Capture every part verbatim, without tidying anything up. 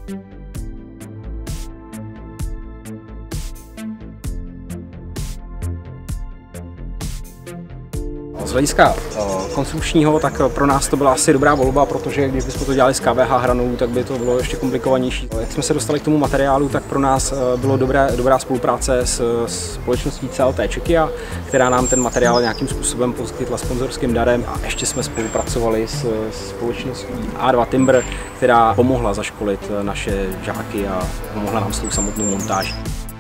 Z hlediska konstrukčního, tak pro nás to byla asi dobrá volba, protože když bychom to dělali z K V H hranou, tak by to bylo ještě komplikovanější. Jak jsme se dostali k tomu materiálu, tak pro nás bylo dobré, dobrá spolupráce s společností C L T Czechia, která nám ten materiál nějakým způsobem poskytla sponzorským darem, a ještě jsme spolupracovali s společností A dva Timber, která pomohla zaškolit naše žáky a pomohla nám s tou samotnou montáží.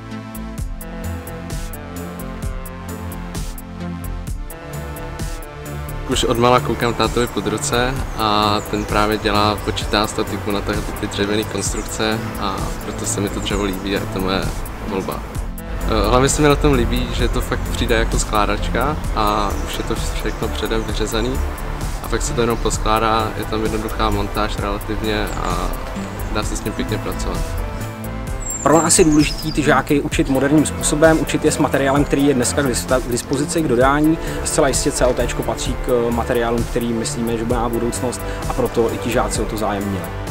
Už odmala koukám tátovi pod ruce a ten právě dělá, počítá statiku na ty dřevěné konstrukce, a proto se mi to dřevo líbí a je to moje volba. Hlavně se mi na tom líbí, že to fakt přijde jako skládačka a už je to všechno předem vyřezaný a fakt se to jenom poskládá, je tam jednoduchá montáž relativně a dá se s ním pěkně pracovat. Pro nás je důležité ty žáky učit moderním způsobem, učit je s materiálem, který je dneska k dispozici, k dodání. Zcela jistě C L T patří k materiálům, který myslíme, že bude na budoucnost, a proto i ti žáci o to zájem měli.